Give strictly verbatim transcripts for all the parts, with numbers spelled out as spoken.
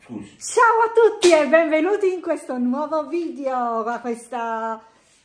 Scusi. Ciao a tutti e benvenuti in questo nuovo video, a questa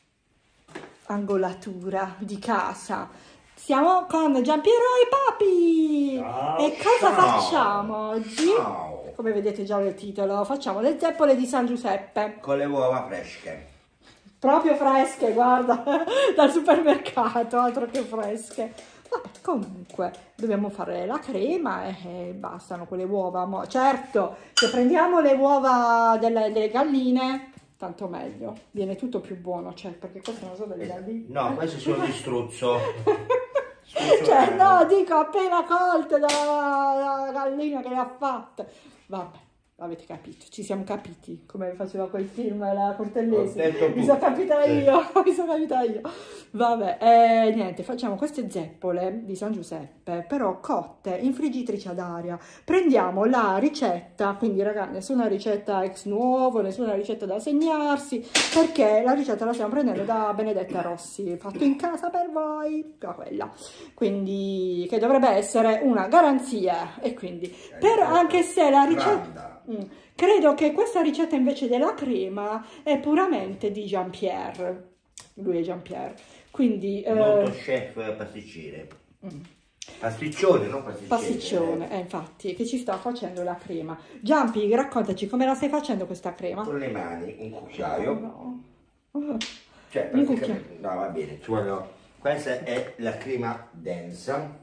angolatura di casa. Siamo con Giampiero e Papi. Ciao, e cosa ciao. facciamo oggi? Ciao. Come vedete già nel titolo, facciamo le zeppole di San Giuseppe. Con le uova fresche. Proprio fresche, guarda, dal supermercato, altro che fresche. Vabbè, comunque, dobbiamo fare la crema e, e bastano quelle uova. Mo certo, se prendiamo le uova delle, delle galline, tanto meglio. Viene tutto più buono, cioè, perché queste non sono delle galline. No, queste sono di struzzo. Cioè, no, dico, appena colte dalla, dalla gallina che le ha fatte. Vabbè. Avete capito, ci siamo capiti, come faceva quel film, la Cortellesi, mi sono capita io, mi sono capita io. Vabbè, eh, niente, facciamo queste zeppole di San Giuseppe, però cotte in friggitrice ad aria. Prendiamo la ricetta, quindi ragazzi, nessuna ricetta ex nuovo, nessuna ricetta da segnarsi, perché la ricetta la stiamo prendendo da Benedetta Rossi, fatto in casa per voi, quella. Quindi, che dovrebbe essere una garanzia, e quindi, per, anche se la ricetta... Mm. Credo che questa ricetta invece della crema è puramente di Jean-Pierre. Lui è Jean-Pierre. Quindi Noto eh... chef pasticcere. Mm. Pasticcione, non pasticcere. Pasticcione, eh, infatti, che ci sta facendo la crema. Giampi, raccontaci come la stai facendo questa crema? Con le mani, un cucchiaio. No, no. Cioè, praticamente, no, va bene. Ci voglio... Questa è la crema densa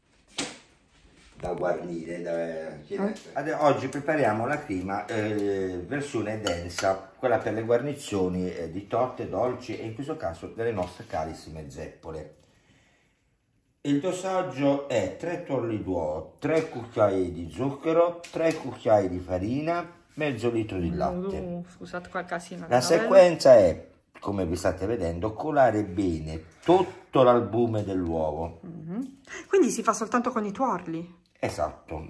da guarnire. Da... Eh? Oggi prepariamo la crema eh, versione densa, quella per le guarnizioni eh, di torte, dolci e in questo caso delle nostre carissime zeppole. Il dosaggio è tre torli d'uovo, tre cucchiai di zucchero, tre cucchiai di farina, mezzo litro di latte. Uh, scusate quel casino. La sequenza è, come vi state vedendo, colare bene tutto l'albume dell'uovo. Mm-hmm. Quindi si fa soltanto con i tuorli? Esatto.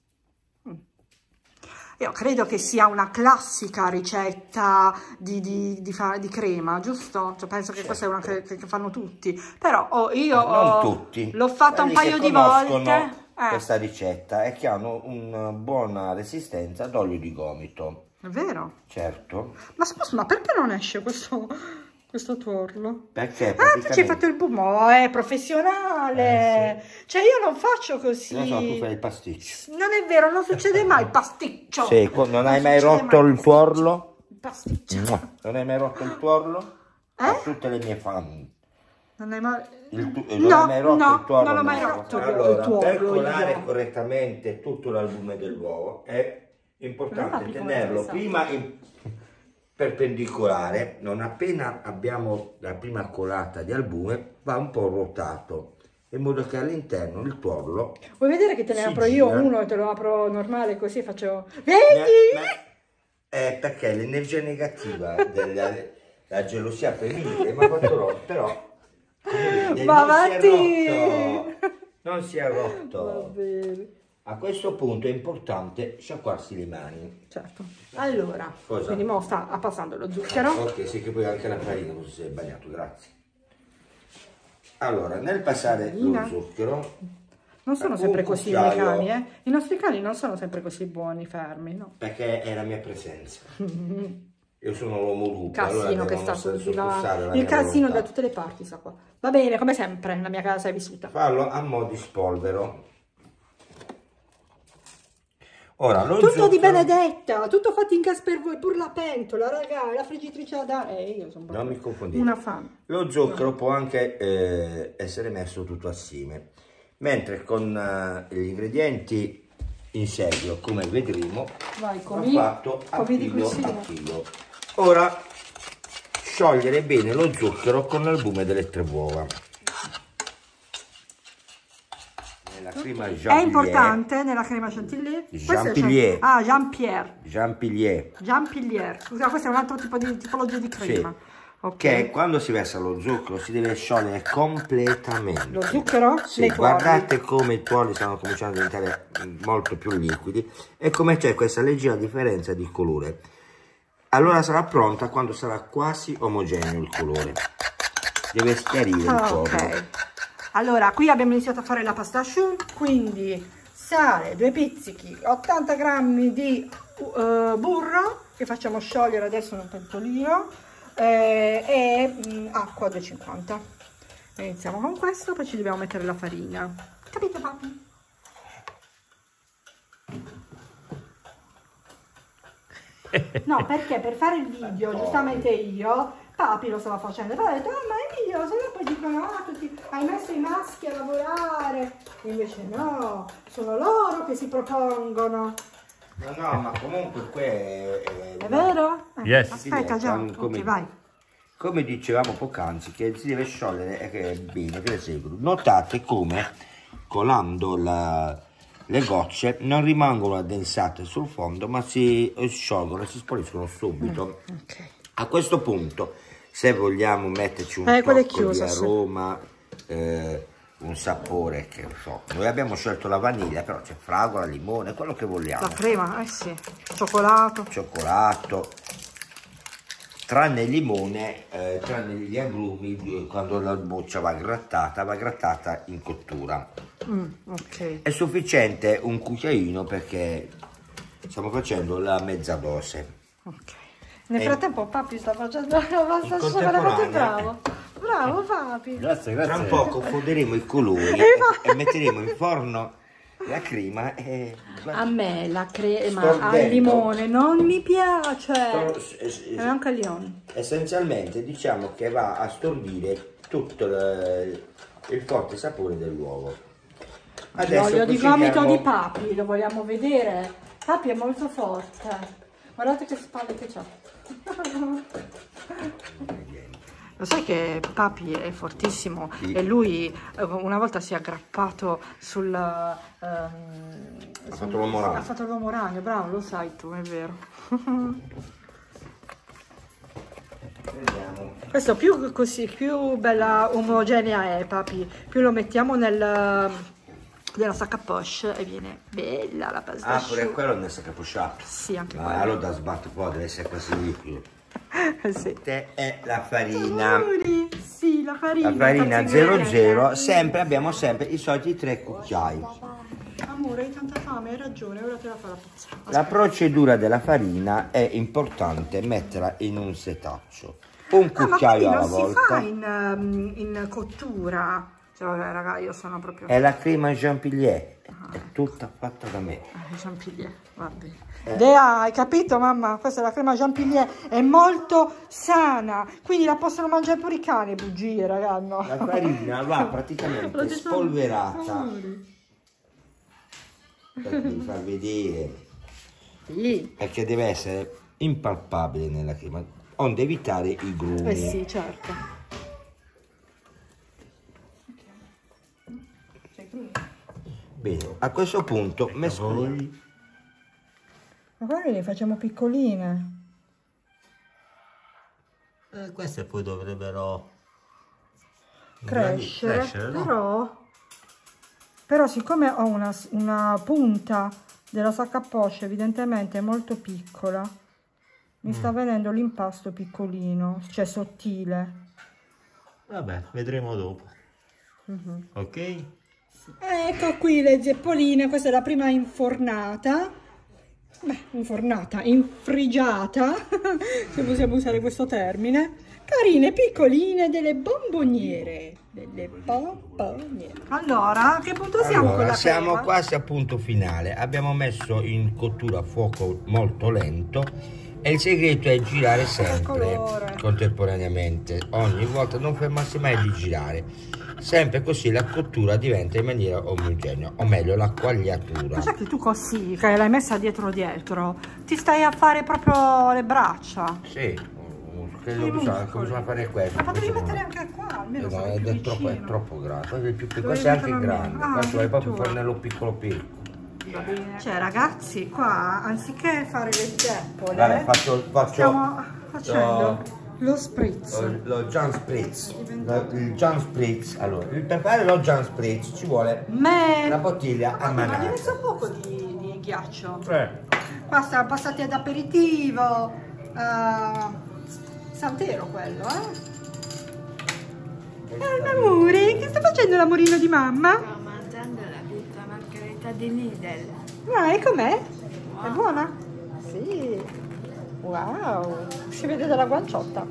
Io credo che sia una classica ricetta di, di, di, di crema, giusto? Cioè, penso che certo. Questa è una che, che fanno tutti. Però oh, io non tutti. L'ho fatta un paio di volte. Eh. Questa ricetta è che hanno una buona resistenza ad olio di gomito. È vero? Certo. Ma scusa, ma perché non esce questo... questo tuorlo? Perché? Ah, tu ci hai fatto il bumo, è professionale. Eh, sì. Cioè io non faccio così. No, no, tu fai il pasticcio. Non è vero, non succede mai il pasticcio. Sì, non, non hai mai rotto mai il tuorlo? Il pasticcio. No. Non hai mai rotto il tuorlo? Eh? A tutte le mie fan. Non hai mai... Il tu... No, non hai mai rotto no, il tuorlo? non l'ho mai rotto allora, il tuorlo. Per colare io. correttamente tutto l'albume dell'uovo è importante tenerlo prima in... perpendicolare, non appena abbiamo la prima colata di albume va un po' ruotato in modo che all'interno il tuorlo. Vuoi vedere che te ne apro io uno e te lo apro normale così faccio vedi? Ma, ma è perché l'energia negativa della la gelosia femminile ma quattro però vedi, ma non avanti si è rotto, non si è rotto. Va bene. A questo punto è importante sciacquarsi le mani. Certo. Allora, cosa? Quindi mo sta passando lo zucchero. Ok, sì, che poi anche la farina così si è bagnato, grazie. Allora, nel passare farina. Lo zucchero... Non sono sempre così i miei cani, eh? I nostri cani non sono sempre così buoni, fermi, no? Perché è la mia presenza. Io sono l'uomo lupo. Cassino allora che sta sul divano. Il cassino volontà. da tutte le parti, sta qua. Va bene, come sempre, la mia casa è vissuta. Fallo a mo' di spolvero. Ora, lo tutto zucchero... di Benedetta, tutto fatto in casa per voi, pur la pentola, raga, la friggitrice ad aria. Eh, io sono non mi confondete. Una fan. Lo zucchero no. può anche eh, essere messo tutto assieme, mentre con uh, gli ingredienti in serio, come vedremo, Vai, ho fatto a filo a filo. Ora sciogliere bene lo zucchero con l'albume delle tre uova. È importante nella crema chantilly? Jean-Pierre. Ah, Jean-Pierre. Jean-Pierre. Jean-Pierre. Scusa, questo è un altro tipo di tipologia di crema. Sì. Okay. Che quando si versa lo zucchero si deve sciogliere completamente. Lo zucchero? Sì, guardate come i tuorli stanno cominciando a diventare molto più liquidi e come c'è questa leggera differenza di colore. Allora sarà pronta quando sarà quasi omogeneo il colore. Deve schiarire il tuorlo. Ok. Allora, qui abbiamo iniziato a fare la pasta choux, quindi sale, due pizzichi, ottanta grammi di uh, burro che facciamo sciogliere adesso in un pentolino eh, e mh, acqua duecentocinquanta. Iniziamo con questo, poi ci dobbiamo mettere la farina. Capito, papi? No, perché per fare il video, giustamente io, papi lo stava facendo, poi ho detto, oh, ma è mio, se no poi dicono, ah, tutti, hai messo i maschi a lavorare, e invece no, sono loro che si propongono. No, no, ma comunque qui è... È, è vero? Eh, yes. Aspetta, già, come, tutti, vai. Come dicevamo poc'anzi, che si deve sciogliere e che è bene, che le seguo. Notate come colando la, le gocce non rimangono addensate sul fondo, ma si sciolgono e si spoliscono subito. Mm, okay. A questo punto, se vogliamo metterci un eh, tocco chiusa, di aroma, sì. eh, un sapore che non so, noi abbiamo scelto la vaniglia, però c'è fragola, limone, quello che vogliamo. La crema, eh sì, cioccolato. Cioccolato, tranne il limone, eh, tranne gli agrumi, quando la boccia va grattata, va grattata in cottura. Mm, okay. È sufficiente un cucchiaino perché stiamo facendo la mezza dose. Ok. Nel frattempo papi sta facendo la pasta asciutta, bravo, bravo papi. Grazie, grazie. Tra un poco fonderemo i colori e, e metteremo in forno la crema e... A me la crema al limone non mi piace. E anche al limone. Essenzialmente diciamo che va a stordire tutto il, il forte sapore dell'uovo. L'olio di gomito di papi, lo vogliamo vedere? Papi è molto forte. Guardate che spalle che c'ha. Lo sai che papi è fortissimo, sì. E lui una volta si è aggrappato sul... Um, ha sul, fatto l'uomo ragno. Ha fatto l'uomo ragno, bravo, lo sai tu, è vero. Vediamo. Questo più così, più bella omogenea è papi, più lo mettiamo nel... della sacca poche e viene bella la pasta. Ah, pure quello nel sacca poche. Sì, anche ma quello. allora da sbattere qua deve essere quasi liquido. Sì. È la farina. Sì, la farina. La farina zero zero, sempre abbiamo sempre i soliti tre cucchiai. Amore, hai tanta fame, hai ragione, ora te la fa la pizza. Aspetta. La procedura della farina è importante metterla in un setaccio. Un cucchiaio ah, alla non volta. Si fa in, um, in cottura. Cioè, raga, io sono proprio... È la crema Chantilly, ah, è tutta fatta da me. Eh, Chantilly, va bene. Eh. Dea, hai capito mamma? Questa è la crema Chantilly, è molto sana, quindi la possono mangiare pure i cani, bugie, raga, no. La farina va praticamente spolverata. Per far vedere. Sì. Perché deve essere impalpabile nella crema, onde evitare i grumi. Eh sì, certo. Bene, a questo punto mescoliamo. Ma guarda, le facciamo piccoline. Eh, queste poi dovrebbero crescere, crescere no? però, però siccome ho una, una punta della sacca poche evidentemente molto piccola, mi mm. sta venendo l'impasto piccolino, cioè sottile. Vabbè, vedremo dopo. Mm-hmm. Ok? Ecco qui le zeppoline, questa è la prima infornata, beh, infornata, infrigiata, se possiamo usare questo termine, carine, piccoline, delle bomboniere, delle bomboniere. Allora, a che punto siamo allora, con la siamo crema? quasi a punto finale, abbiamo messo in cottura a fuoco molto lento e il segreto è girare sempre contemporaneamente, ogni volta non fermarsi mai di girare. Sempre così la cottura diventa in maniera omogenea, o meglio la quagliatura. Ma sai che tu così, che l'hai messa dietro dietro, ti stai a fare proprio le braccia? Sì, credo bisogna, bisogna fare questo. Ma potevi mettere anche qua, almeno no, è, è troppo, è troppo grasso, è più piccolo, questo è anche grande, ah, questo è proprio fornello piccolo piccolo. Cioè ragazzi, qua anziché fare le zeppole, Guarda, faccio, faccio, stiamo facendo... Lo spritz. Lo, lo John Spritz. Lo, il John Spritz. Allora, per fare lo John Spritz ci vuole Me... una bottiglia a manata. Ma gli ho messo poco di, di ghiaccio. Eh. Qua siamo passati ad aperitivo. Uh, Santero quello, eh? Eh, amore, che sta facendo l'amorino di mamma? Sto mangiando la pizza margherita di Lidl. Ah, e com'è? È buona? Sì. Wow, si vede dalla guanciotta.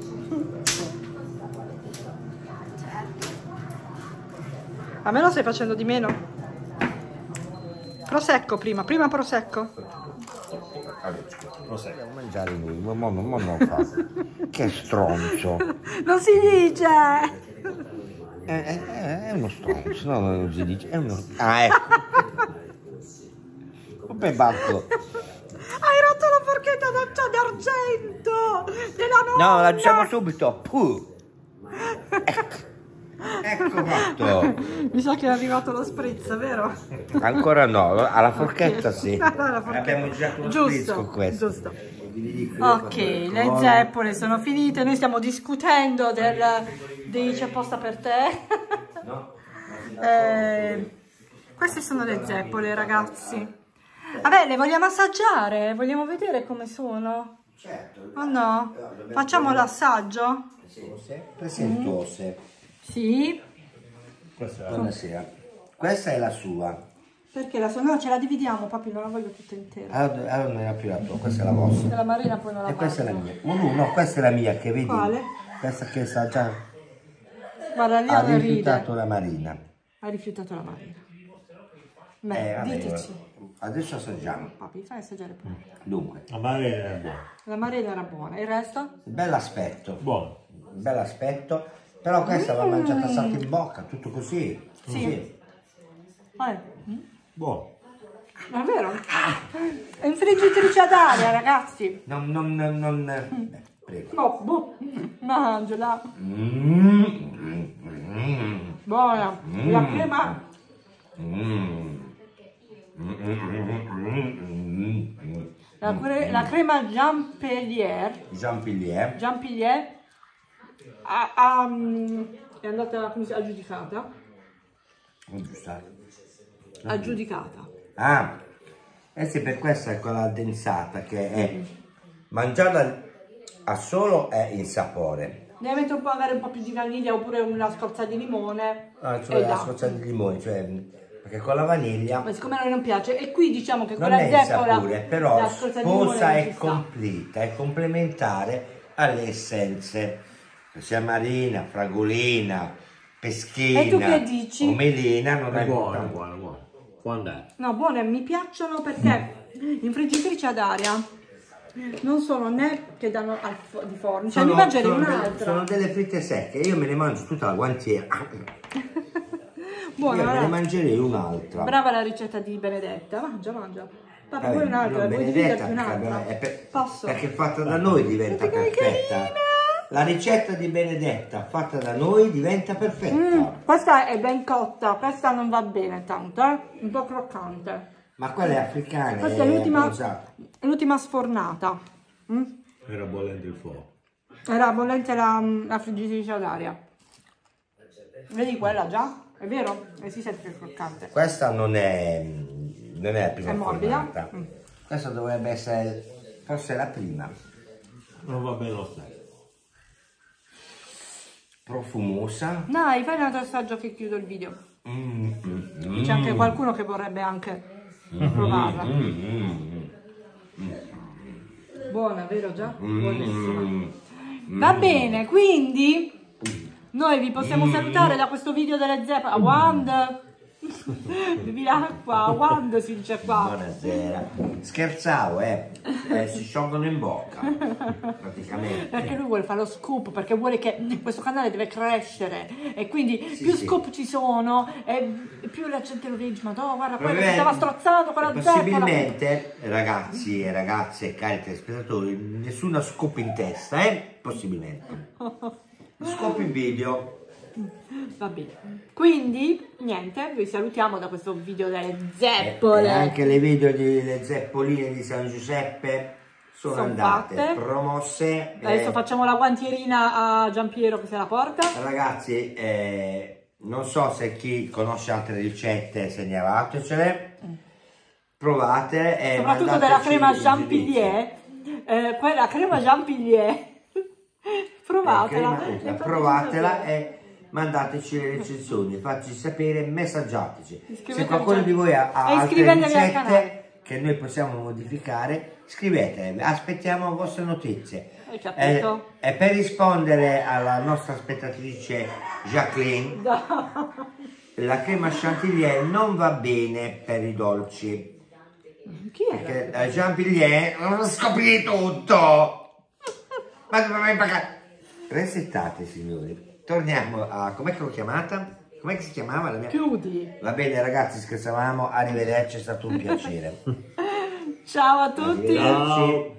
A me lo stai facendo di meno? Prosecco prima, prima prosecco. Prosecco. Devo mangiare lui, ma mo, mo non fa. Che stronzo. Non si dice. È, è, è uno stronzo, no, non si dice, è uno... Ah, ecco. Come batto? Hai rotto la forchetta d'argento della nonna. No, la diciamo subito. Puh. Ecco. Ecco fatto. Mi sa che è arrivato lo spritz, vero? Ancora no, alla forchetta sì. Alla forchetta. Abbiamo girato lo Giusto, spritz con questo. Giusto. Ok, le zeppole sono finite, noi stiamo discutendo del... Dice apposta per te. No? eh, queste sono le zeppole, ragazzi. Vabbè, le vogliamo assaggiare? Vogliamo vedere come sono? Certo. O no? Facciamo l'assaggio? Presentose. Sì. Buonasera. Questa è la sua. Perché la sua? No, ce la dividiamo, papi, non la voglio tutta intera. Allora, allora non era più la tua, questa è la vostra. La Marina poi non la E questa è la mangio. mia. No, no, no, questa è la mia che vedi. Quale? Questa che sa già. Guarda, lì Ha ride. rifiutato la Marina. Ha rifiutato la Marina. Beh, Eh, vabbè, diteci. adesso assaggiamo. Papi, fai assaggiare pure. Dunque, La Marina è buona. La Marina era buona, il resto? bell'aspetto. Buono. Bell'aspetto. Però questa va mangiata salta in bocca, tutto così. Sì. Così. Vabbè. Buono. Ma è vero? È infriggitrice ad aria, ragazzi. Non, non, non, non eh, prego. Oh, boh. Mangiala. Mm, mm, mm, Buona. Mm. La crema. mm, mm, mm, mm. La, cre- la crema Jean-Pilier. Jean-Pilier. Jean-Pilier ha- ha, mm, è andata come si aggiudicata. Aggiudicata. Ah, eh sì, per questa è quella addensata che è mangiata a solo è in sapore. Ne metto un po' magari un po' più di vaniglia oppure una scorza di limone. Ah, cioè e la da. scorza di limone, cioè perché con la vaniglia Ma siccome a noi non piace, e qui diciamo che non quella è il zeppola, sapore, però la scorza di limone sposa non è ci sta. completa, è complementare alle essenze, sia marina, fragolina, peschina E tu che dici? o melina, non è Buono, buono, buono. Quando è? No, buone, mi piacciono perché in friggitrice ad aria non sono né che danno al fo- di forno, cioè Sono- mi mangerei sono delle- un'altra. Sono delle fritte secche, io me ne mangio tutta la guantiera. Buona, io me ne guarda. mangerei un'altra. Brava la ricetta di Benedetta, mangia, mangia. Papà, Vabbè, vuoi un'altra? non Vuoi Benedetta, dividerti un'altra? perché, è per- Posso? perché fatta da noi diventa Guarda che perfetta. carina! La ricetta di Benedetta fatta da noi diventa perfetta. Mm, questa è ben cotta, questa non va bene tanto, eh? Un po' croccante. Ma quella è africana. Questa è l'ultima, rosa. l'ultima sfornata. Mm? Era bollente il fuoco. Era bollente la, la friggitrice ad aria. Vedi quella già? È vero? E si sente che è croccante. Questa non è, non è la prima È morbida? formata. Mm. Questa dovrebbe essere forse la prima. Non va bene lo stesso. Profumosa. Dai, fai un altro assaggio che chiudo il video. Mm, mm, C'è anche qualcuno che vorrebbe anche provarla. mm, mm, Buona, vero già? mm, Buonissima. mm. Va bene, quindi noi vi possiamo salutare da questo video delle zeppe. A Wand, bevi l'acqua, a Wand si dice qua. Buonasera. Scherzavo, eh. Eh, si sciolgono in bocca, praticamente. Perché lui vuole fare lo scoop, perché vuole che questo canale deve crescere e quindi Sì, più sì. scoop ci sono e più la gente lo vede, ma no, guarda, quello Vabbè, si stava strozzando con la zeppola. possibilmente, ragazzi e ragazze e cari telespettatori, nessuno scoop in testa, eh? Possibilmente. Scoop in video. Va bene. Quindi, niente, vi salutiamo da questo video delle E zeppole. anche le video delle zeppoline di San Giuseppe sono, Sono andate, fatte. promosse. Adesso eh, facciamo la guantierina a Giampiero che se la porta. Ragazzi, eh, non so se chi conosce altre ricette segnalatecele, provate e Soprattutto mandateci della crema il Jean-Pilier. Eh, quella crema Jean-Pilier. giudizio. Provatela. Eh, crema- È proprio provatela così. e mandateci le recensioni, fateci sapere, messaggiateci. Se Iscrivetevi qualcuno già. di voi ha, ha E altre iscrivetevi al ricette canale. che noi possiamo modificare, scrivetevi, aspettiamo vostre notizie. Hai capito? E per rispondere alla nostra spettatrice Jacqueline, la crema chantilly non va bene per i dolci. Chi è? Perché la Chantilly scopri tutto! Ma dove vai pagare? Resettate, signori. Torniamo a... com'è che l'ho chiamata? Com'è che si chiamava la mia? Chiudi. Va bene ragazzi, scherzavamo, arrivederci, è stato un piacere. Ciao a tutti. Arrivederci.